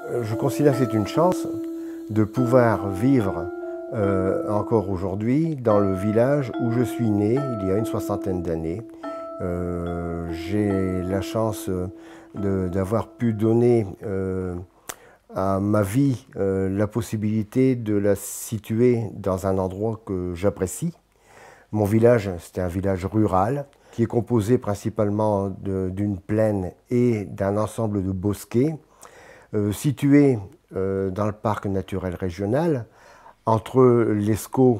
Je considère que c'est une chance de pouvoir vivre encore aujourd'hui dans le village où je suis né il y a une soixantaine d'années. J'ai la chance d'avoir pu donner à ma vie la possibilité de la situer dans un endroit que j'apprécie. Mon village, c'était un village rural qui est composé principalement d'une plaine et d'un ensemble de bosquets situé dans le parc naturel régional entre l'Escaut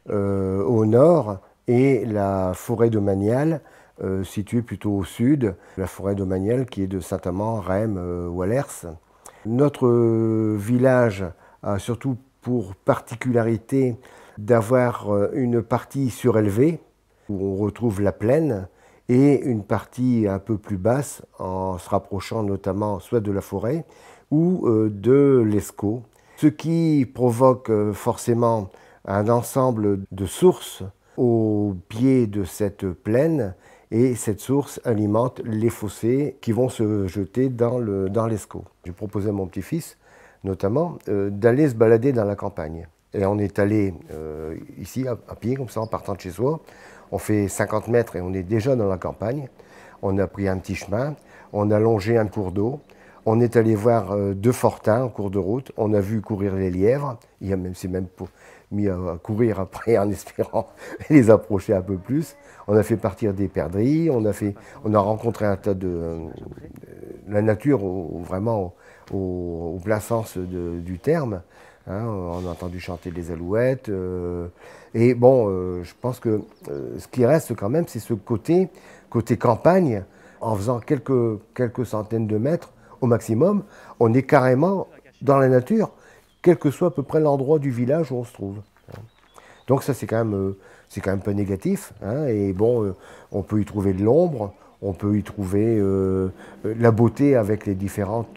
au nord et la forêt domaniale située plutôt au sud, la forêt domaniale qui est de Saint-Amand, Rheims, Wallers. Notre village a surtout pour particularité d'avoir une partie surélevée où on retrouve la plaine et une partie un peu plus basse en se rapprochant notamment soit de la forêt ou de l'Escaut, ce qui provoque forcément un ensemble de sources au pied de cette plaine et cette source alimente les fossés qui vont se jeter dans l'Escaut. J'ai proposé à mon petit-fils notamment d'aller se balader dans la campagne. Et on est allé ici à pied comme ça en partant de chez soi. On fait 50 mètres et on est déjà dans la campagne. On a pris un petit chemin, on a longé un cours d'eau. On est allé voir deux fortins en cours de route. On a vu courir les lièvres. C'est même mis à courir après en espérant les approcher un peu plus. On a fait partir des perdrix. On a rencontré un tas de la nature vraiment au plein sens du terme. Hein, on a entendu chanter les alouettes. Et bon, je pense que ce qui reste quand même, c'est ce côté campagne. En faisant quelques centaines de mètres, au maximum, on est carrément dans la nature, quel que soit à peu près l'endroit du village où on se trouve. Donc ça, c'est quand même pas négatif. Hein, et bon, on peut y trouver de l'ombre, on peut y trouver la beauté avec les différentes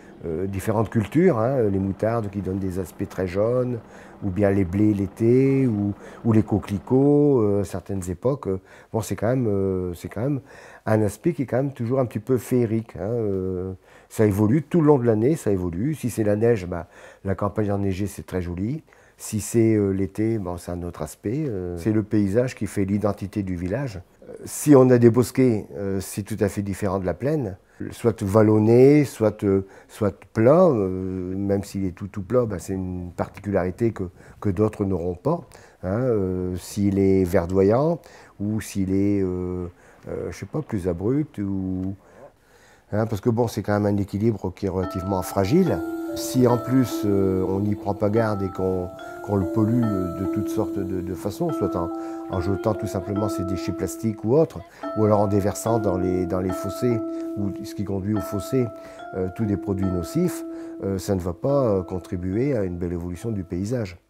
cultures, hein, les moutardes qui donnent des aspects très jaunes, ou bien les blés l'été, ou les coquelicots, certaines époques. Bon, c'est quand même un aspect qui est quand même toujours un petit peu féerique. Hein, ça évolue tout le long de l'année, ça évolue. Si c'est la neige, bah, la campagne enneigée, c'est très joli. Si c'est l'été, bon, c'est un autre aspect. C'est le paysage qui fait l'identité du village. Si on a des bosquets, c'est tout à fait différent de la plaine. Soit vallonné, soit plat, même s'il est tout plat, bah, c'est une particularité que d'autres n'auront pas. Hein, s'il est verdoyant ou s'il est, je sais pas, plus abrupt hein, parce que bon, c'est quand même un équilibre qui est relativement fragile. Si en plus on n'y prend pas garde et qu'on le pollue de toutes sortes de façons, soit en jetant tout simplement ses déchets plastiques ou autres, ou alors en déversant dans les fossés, ou ce qui conduit aux fossés, tous des produits nocifs, ça ne va pas contribuer à une belle évolution du paysage.